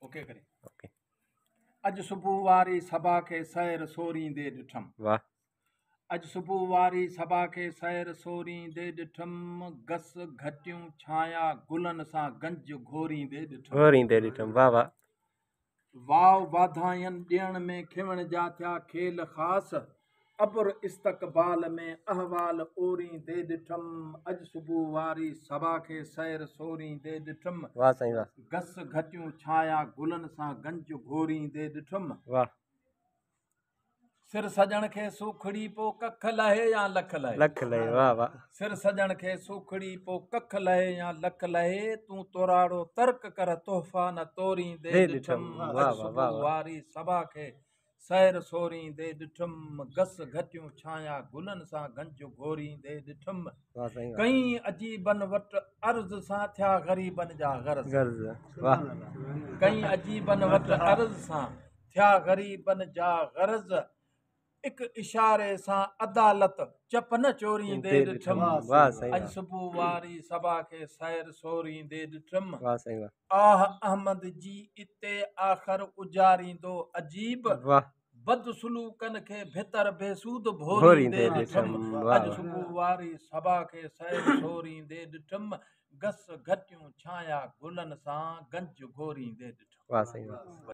Okay करे। Okay. अज सुबह वारी सभा के सैर सोरींदे ॾिठम। वाह। अज सुबह वारी सभा के सैर सोरींदे ॾिठम। गस घटियूं छाया गुलन सां गंज घोरींदे ॾिठम। घोरींदे ॾिठम। वाह वाह। वाव वाधायन ॾियण में खिवण जा थिया खेल ख़ास। अबुर इस्तक़बाल में अहवाल ओरींदे ॾिठम। अज सुबह वारी सभा के सैर सोरींदे ॾिठम। वाह साईं वाह। गस घटियूं छाया गुलन सां गंज घोरींदे ॾिठम। वाह। सिर सजण खे सूखड़ी पो कख लहे या लख लहे। लख लहे। वाह वाह। सिर सजण खे सूखड़ी पो कख लहे या लख लहे। तूं तोराड़ो तर्क कर तोहफ़ा न तोरींदे ॾिठम। अज सुबह वारी सभा खे सैर सोरींदे ॾिठम। गस घटियूं छाया गुलन सां गंज घोरींदे ॾिठम। कई अजीबन वटि अर्ज़ सां थिया ग़रीबन जा गर्ज़। कई अजीबन वटि अर्ज़ सां थिया ग़रीबन जा गर्ज़। एक इशारे सां अदालत चप न चोरींदे ॾिठम। अज सुबह वारी सभा के सैर सोरींदे ॾिठम। आह अहमद जी इते आख़िर उजारींदो अजीब। बदसलूकन खे भितर बेसूद भोरींदे ॾिठम। अज सुबह वारी सभा के सैर सोरींदे ॾिठम। गस घटियूं छाया गुलन सां गंज घोरींदे ॾिठम।